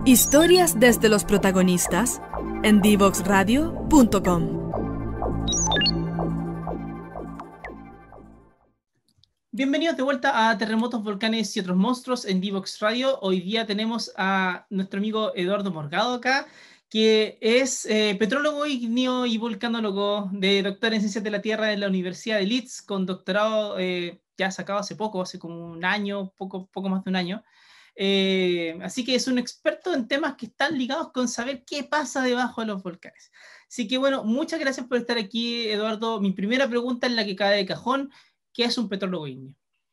Historias desde los protagonistas en divoxradio.com. Bienvenidos de vuelta a Terremotos, Volcanes y otros monstruos en Divox Radio. Hoy día tenemos a nuestro amigo Eduardo Morgado acá, que es petrólogo ígneo y volcanólogo, doctor en Ciencias de la Tierra de la Universidad de Leeds, con doctorado ya sacado hace poco, hace como un año, poco más de un año. Así que es un experto en temas que están ligados con saber qué pasa debajo de los volcanes. Así que bueno, muchas gracias por estar aquí, Eduardo. Mi primera pregunta es la que cae de cajón: ¿qué es un petrólogo ígneo?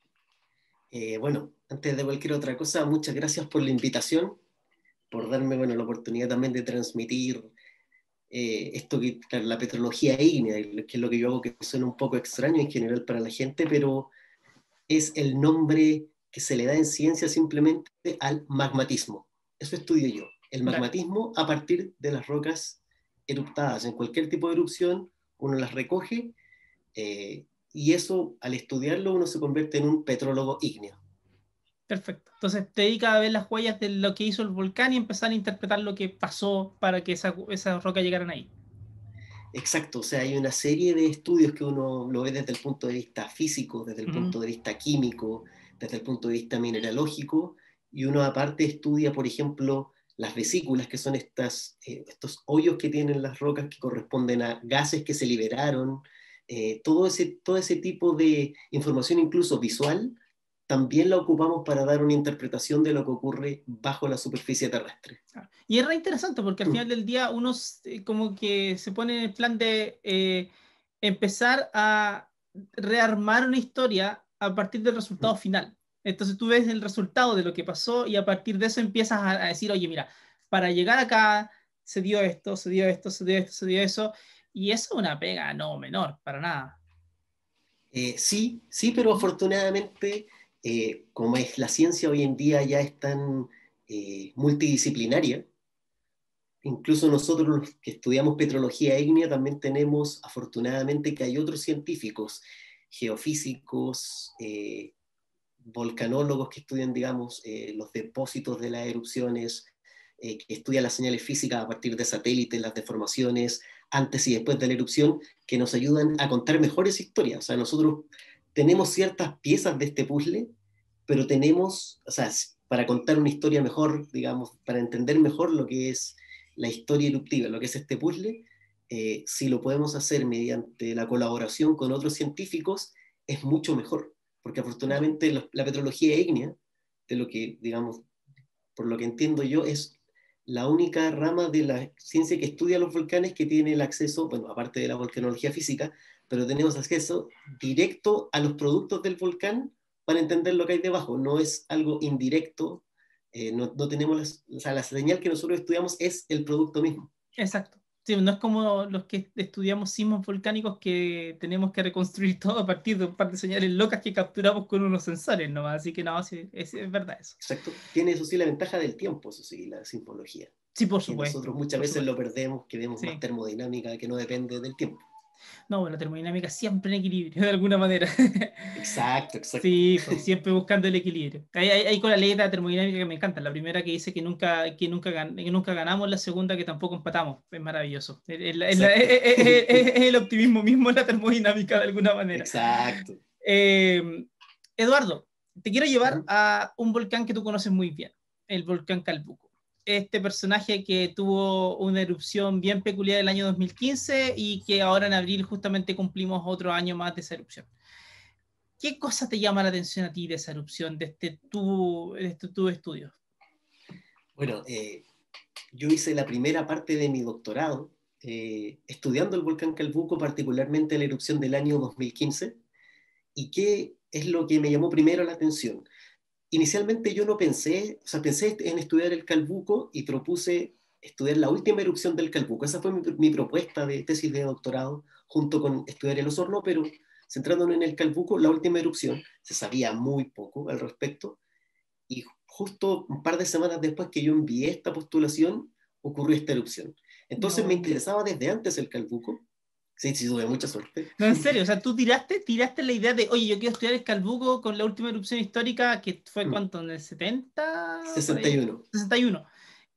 Bueno, antes de cualquier otra cosa, muchas gracias por la invitación, por darme la oportunidad también de transmitir esto que la petrología ígnea, que es lo que yo hago, que suena un poco extraño en general para la gente, pero es el nombre que se le da en ciencia simplemente al magmatismo. Eso estudio yo, el magmatismo a partir de las rocas eruptadas. En cualquier tipo de erupción uno las recoge, y eso, al estudiarlo, uno se convierte en un petrólogo ígneo. Perfecto. Entonces te dedicas a ver las huellas de lo que hizo el volcán y empezar a interpretar lo que pasó para que esas rocas llegaran ahí. Exacto, o sea, hay una serie de estudios que uno lo ve desde el punto de vista físico, desde el punto de vista químico, desde el punto de vista mineralógico, y uno aparte estudia, por ejemplo, las vesículas, que son estos hoyos que tienen las rocas que corresponden a gases que se liberaron, todo ese tipo de información, incluso visual, también la ocupamos para dar una interpretación de lo que ocurre bajo la superficie terrestre. Y es re interesante porque al final del día uno como que se pone en el plan de empezar a rearmar una historia a partir del resultado final. Entonces tú ves el resultado de lo que pasó y a partir de eso empiezas a decir, oye, mira, para llegar acá se dio esto, se dio esto, se dio esto, se dio eso. Y eso es una pega no menor, para nada. Sí, pero afortunadamente, como es la ciencia hoy en día ya es tan multidisciplinaria, incluso nosotros los que estudiamos petrología ígnea también tenemos, afortunadamente, que hay otros científicos, geofísicos, volcanólogos que estudian, digamos, los depósitos de las erupciones, que estudian las señales físicas a partir de satélites, las deformaciones antes y después de la erupción, que nos ayudan a contar mejores historias. O sea, nosotros tenemos ciertas piezas de este puzzle, pero tenemos, o sea, para contar una historia mejor, digamos, para entender mejor lo que es la historia eruptiva, lo que es este puzzle, si lo podemos hacer mediante la colaboración con otros científicos, es mucho mejor, porque afortunadamente la petrología ígnea, de lo que, digamos, por lo que entiendo yo, es la única rama de la ciencia que estudia los volcanes que tiene el acceso, bueno, aparte de la volcanología física, pero tenemos acceso directo a los productos del volcán para entender lo que hay debajo. No es algo indirecto, no tenemos, o sea, la señal que nosotros estudiamos es el producto mismo. Exacto. Sí, no es como los que estudiamos sismos volcánicos que tenemos que reconstruir todo a partir de un par de señales locas que capturamos con unos sensores nomás. Así que no, sí, es verdad eso. Exacto. Tiene eso sí la ventaja del tiempo, eso sí, la sismología. Sí, por Que supuesto. nosotros muchas veces lo perdemos, que vemos más Sí. termodinámica que no depende del tiempo. No, bueno, la termodinámica siempre en equilibrio, de alguna manera. Exacto. Sí, pues siempre buscando el equilibrio. Hay con la ley de la termodinámica que me encanta. La primera que dice que nunca ganamos, la segunda que tampoco empatamos. Es maravilloso. Es el optimismo mismo en la termodinámica, de alguna manera. Exacto. Eduardo, te quiero llevar a un volcán que tú conoces muy bien, el volcán Calbuco. Este personaje que tuvo una erupción bien peculiar el año 2015 y que ahora en abril justamente cumplimos otro año más de esa erupción. ¿Qué cosa te llama la atención a ti de esa erupción, de tu estudio? Bueno, yo hice la primera parte de mi doctorado estudiando el volcán Calbuco, particularmente la erupción del año 2015. ¿Y qué es lo que me llamó primero la atención? Inicialmente yo no pensé, o sea, pensé en estudiar el Calbuco y propuse estudiar la última erupción del Calbuco. Esa fue mi propuesta de tesis de doctorado, junto con estudiar el Osorno, pero centrándonos en el Calbuco, la última erupción. Se sabía muy poco al respecto, y justo un par de semanas después que yo envié esta postulación, ocurrió esta erupción. Entonces me interesaba desde antes el Calbuco. Sí, tuve mucha suerte. No, en serio, o sea, tú tiraste la idea de, oye, yo quiero estudiar el Calbuco con la última erupción histórica, que fue ¿cuánto? ¿En el 70? Por ahí, 61. 61.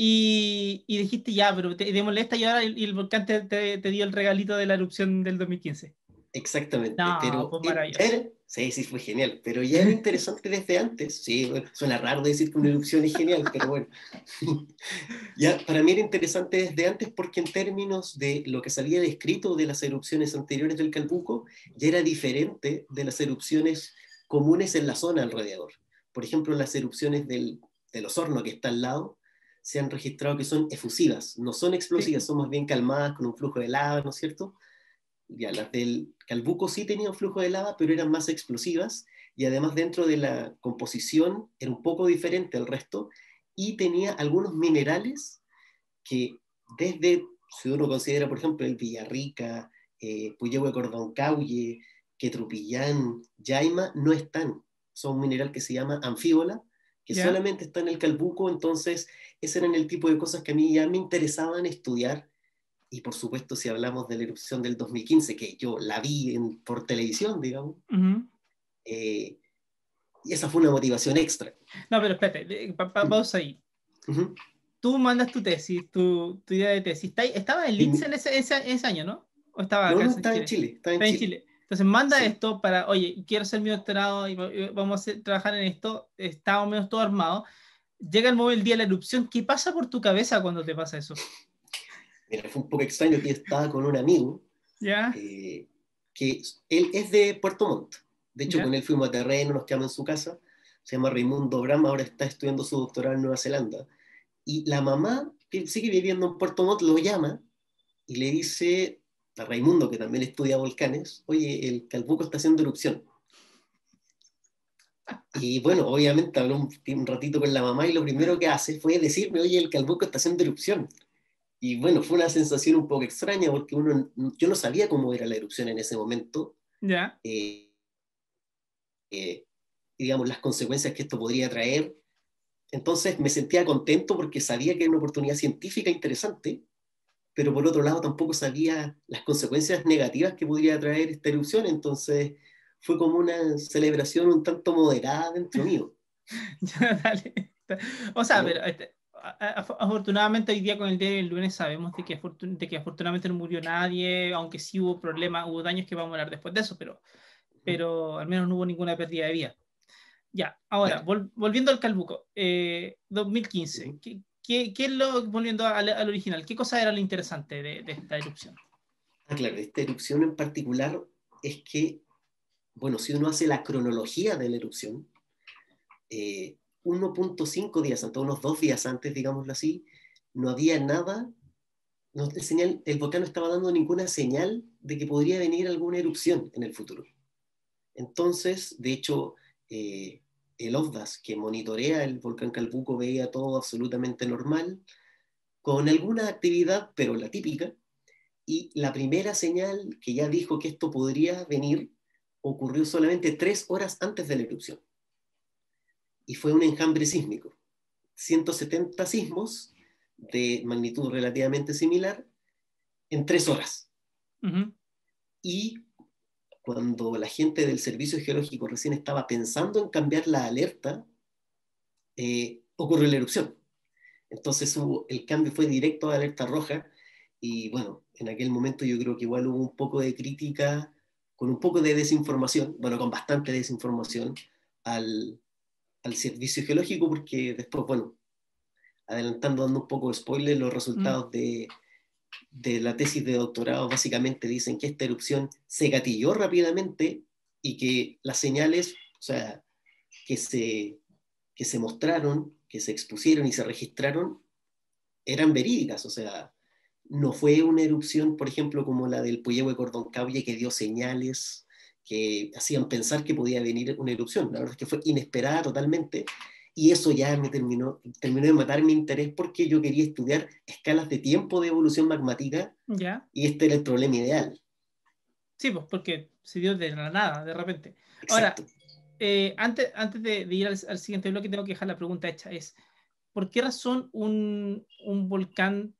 y dijiste ya, pero démosle esta y ahora el volcán te dio el regalito de la erupción del 2015. Exactamente, No, pero pues ya maravilloso. era, sí, sí, fue genial, pero ya era interesante desde antes. Sí, bueno, suena raro decir que una erupción es genial, pero bueno. Ya, para mí era interesante desde antes porque en términos de lo que se había descrito de las erupciones anteriores del Calbuco, ya era diferente de las erupciones comunes en la zona alrededor. Por ejemplo, las erupciones del Osorno, que está al lado, se han registrado que son efusivas, no son Sí. explosivas, son más bien calmadas con un flujo de lava, ¿no es cierto? Ya, las del Calbuco sí tenían flujo de lava, pero eran más explosivas y además dentro de la composición era un poco diferente al resto y tenía algunos minerales que desde, si uno considera por ejemplo el Villarrica, Puyehue Cordoncauye, Quetrupillán, Yaima, no están. Son un mineral que se llama anfíbola, que ¿Ya? solamente está en el Calbuco, entonces ese eran el tipo de cosas que a mí ya me interesaban estudiar y por supuesto, si hablamos de la erupción del 2015, que yo la vi por televisión, digamos, Ujú. eh, y esa fue una motivación extra. No, pero espérate, pausa ahí. Ujú. Tú mandas tu tesis, tu idea de tesis. ¿Estaba en Linz en ese año, no? ¿O estaba No, acá no, en estaba en Chile? Chile, estaba en Está en Chile. Chile. Entonces manda Sí. esto para, oye, quiero hacer mi doctorado y vamos a trabajar en esto. Está más o menos todo armado. Llega el día de la erupción. ¿Qué pasa por tu cabeza cuando te pasa eso? Mira, fue un poco extraño que yo estaba con un amigo ¿Ya? eh, que él es de Puerto Montt. De hecho, con ¿Ya? él fuimos a terreno, nos quedamos en su casa. Se llama Raimundo Bram, ahora está estudiando su doctorado en Nueva Zelanda. Y la mamá, que sigue viviendo en Puerto Montt, lo llama y le dice a Raimundo, que también estudia volcanes, oye, el Calbuco está haciendo erupción. Y bueno, obviamente habló un ratito con la mamá y lo primero que hace fue decirme, oye, el Calbuco está haciendo erupción. Y bueno, fue una sensación un poco extraña porque yo no sabía cómo era la erupción en ese momento, ¿Ya? eh, eh, y digamos, las consecuencias que esto podría traer. Entonces me sentía contento porque sabía que era una oportunidad científica interesante, pero por otro lado tampoco sabía las consecuencias negativas que podría traer esta erupción, entonces fue como una celebración un tanto moderada dentro mío. Ya, dale. O sea, ¿No? pero afortunadamente hoy día con el día del lunes sabemos de que afortunadamente no murió nadie, aunque sí hubo problemas, hubo daños que vamos a hablar después de eso, pero al menos no hubo ninguna pérdida de vida. Ya, ahora, Claro. volviendo al Calbuco, 2015, Ujú. ¿qué es lo, volviendo al original, qué cosa era lo interesante de esta erupción? Ah, claro, esta erupción en particular es que, bueno, si uno hace la cronología de la erupción, 1.5 días antes, unos 2 días antes, digámoslo así, no había nada, el volcán no estaba dando ninguna señal de que podría venir alguna erupción en el futuro. Entonces, de hecho, el OVDAS que monitorea el volcán Calbuco veía todo absolutamente normal, con alguna actividad, pero la típica, y la primera señal que ya dijo que esto podría venir ocurrió solamente 3 horas antes de la erupción, y fue un enjambre sísmico. 170 sismos de magnitud relativamente similar en 3 horas. Ujú. Y cuando la gente del Servicio Geológico recién estaba pensando en cambiar la alerta, ocurrió la erupción. Entonces el cambio fue directo a alerta roja y bueno, en aquel momento yo creo que igual hubo un poco de crítica, con un poco de desinformación, bueno, con bastante desinformación al, al Servicio Geológico porque después, bueno, adelantando, dando un poco de spoiler, los Mm. resultados de la tesis de doctorado básicamente dicen que esta erupción se gatilló rápidamente y que las señales, o sea, que se, que se mostraron, que se expusieron y se registraron, eran verídicas, o sea, no fue una erupción, por ejemplo, como la del Puyehue Cordoncauye que dio señales que hacían pensar que podía venir una erupción. La verdad es que fue inesperada totalmente y eso ya me terminó de matar mi interés porque yo quería estudiar escalas de tiempo de evolución magmática Ya, y este era el problema ideal. sí, pues porque se dio de la nada, de repente. Ahora, Exacto. antes de ir al siguiente bloque, tengo que dejar la pregunta hecha. ¿Por qué razón un volcán,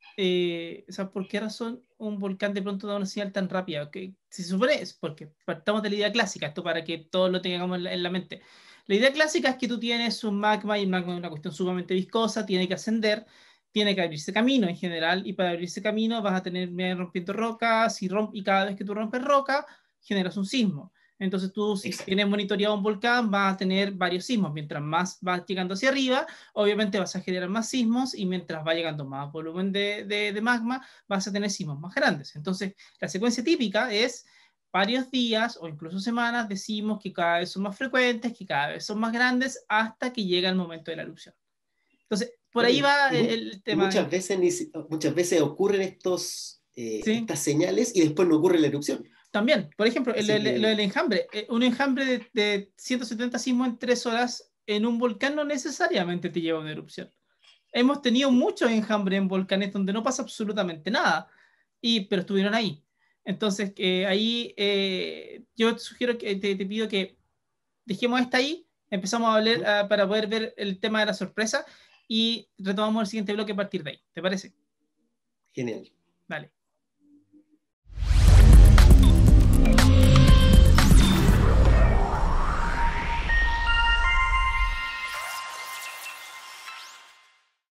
o sea, por qué razón un volcán de pronto da una señal tan rápida? Que si se supone es porque partamos de la idea clásica, esto para que todos lo tengamos en la mente. La idea clásica es que tú tienes un magma y el magma es una cuestión sumamente viscosa, tiene que ascender. tiene que abrirse camino en general, y para abrirse camino vas a tener rompiendo rocas, y cada vez que tú rompes roca, generas un sismo. Entonces tú, si tienes monitoreado un volcán, vas a tener varios sismos. Mientras más vas llegando hacia arriba, obviamente vas a generar más sismos, y mientras va llegando más volumen de magma, vas a tener sismos más grandes. Entonces, la secuencia típica es varios días o incluso semanas de sismos que cada vez son más frecuentes, que cada vez son más grandes, hasta que llega el momento de la erupción. Entonces, por ahí va el tema. Muchas veces ocurren ¿Sí? estas señales y después no ocurre la erupción. También, por ejemplo, lo del enjambre. Un enjambre de 170 sismos en 3 horas en un volcán no necesariamente te lleva a una erupción. Hemos tenido muchos enjambres en volcanes donde no pasa absolutamente nada, pero estuvieron ahí. Entonces, ahí yo te sugiero que te pido que dejemos esta ahí, empezamos a hablar para poder ver el tema de la sorpresa, y retomamos el siguiente bloque a partir de ahí. ¿Te parece? Genial. Vale.